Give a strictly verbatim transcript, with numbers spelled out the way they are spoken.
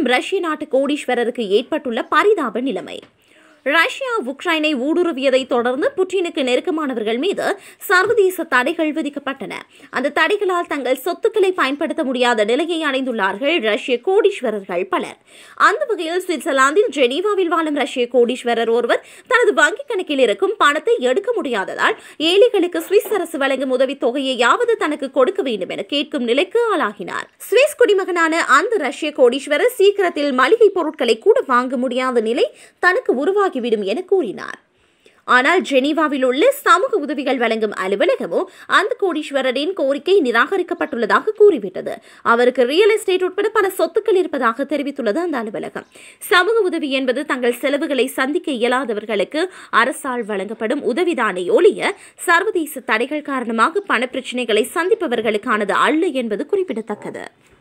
எனும் ரஷ்ய நாட்டு கோடீஸ்வரருக்கு ஏற்பட்டுள்ள பரிதாப நிலைமை. ரஷ்யா உக்ரைனை ஊடுருவியதை தொடர்ந்து புட்டினுக்கு நெருக்கமானவர்கள் மீது சர்வதேச தடைகள் விதிக்கப்பட்டன. அந்த தடைகளால் தங்கள் சொத்துக்களை பயன்படுத்த முடியாத நிலையை அடைந்துள்ளார்கள் ரஷ்ய கோடீஸ்வரர்கள் பலர். அந்த வகையில் சுவிட்சர்லாந்தில் ஜெனீவாவில் வாழும் ரஷ்ய கோடீஸ்வரர் ஒருவர் தனது வங்கிக் கணக்கில் இருக்கும் பணத்தை எடுக்க முடியாததால் ஏழைகளுக்கு சுவிஸ் அரசு வழங்கும் உதவித் தொகையையாவது தனக்கு கொடுக்க வேண்டும் என கேட்கும் நிலைக்கு ஆளாகினார். சுவிஸ் குடிமகனான அந்த ரஷ்ய கோடீஸ்வரர் சீக்கிரத்தில் மளிகை பொருட்களை கூட வாங்க முடியாத நிலை தனக்கு உருவாகி விடும் என கூறினார். ஆனால் ஜெனீவாவில் உள்ள சமூக உதவிகள் வழங்கும் அலுவலகமோ அந்த கோடீஸ்வரரின் கோரிக்கை நிராகரிக்கப்பட்டுள்ளதாக கூறிவிட்டது. அவருக்கு ரியல் எஸ்டேட் உட்பட பல சொத்துக்கள் இருப்பதாக தெரிவித்துள்ளது அந்த அலுவலகம். சமூக உதவி என்பது தங்கள் செலவுகளை சந்திக்க இயலாதவர்களுக்கு அரசால் வழங்கப்படும் உதவிதானே ஒழிய சர்வதேச தடைகள் காரணமாக பண பிரச்சினைகளை சந்திப்பவர்களுக்கானது அல்ல என்பது குறிப்பிடத்தக்கது.